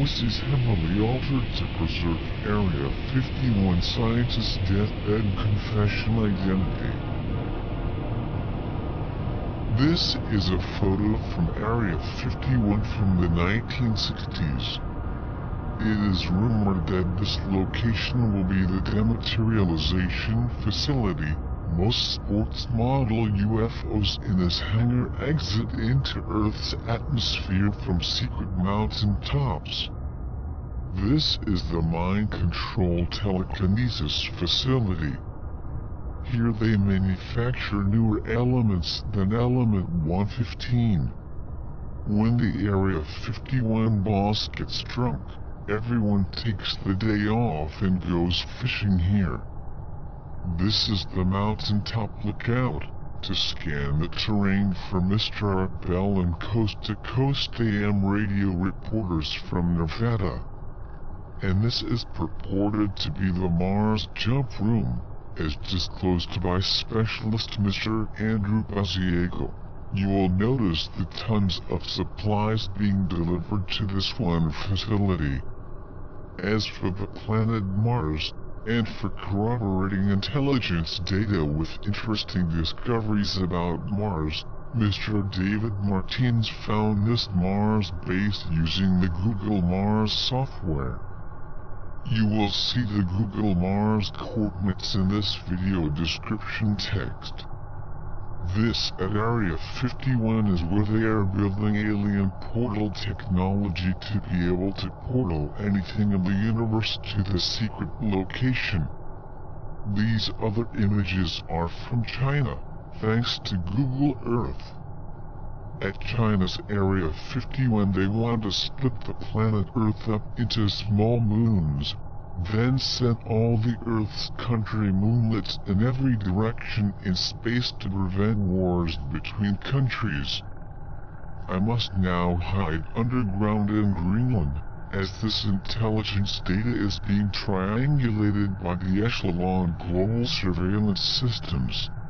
voice is heavily altered to preserve Area 51 scientist deathbed confession identity. This is a photo from Area 51 from the 1960s. It is rumored that this location will be the dematerialization facility. Most sports model UFOs in this hangar exit into Earth's atmosphere from secret mountain tops. This is the mind-controlled telekinesis facility. Here they manufacture newer elements than Element 115. When the Area 51 boss gets drunk, everyone takes the day off and goes fishing here. This is the mountaintop lookout to scan the terrain for Mr. Art Bell and coast-to-coast AM radio reporters from Nevada. And this is purported to be the Mars Jump Room, as disclosed by specialist Mr. Andrew Basiego. You will notice the tons of supplies being delivered to this one facility. As for the planet Mars, and for corroborating intelligence data with interesting discoveries about Mars, Mr. David Martins found this Mars base using the Google Mars software. You will see the Google Mars coordinates in this video description text. This at Area 51 is where they are building alien portal technology to be able to portal anything in the universe to the secret location. These other images are from China, thanks to Google Earth. At China's Area 51 they want to split the planet Earth up into small moons, then send all the Earth's country moonlets in every direction in space to prevent wars between countries. I must now hide underground in Greenland, as this intelligence data is being triangulated by the Echelon global surveillance systems.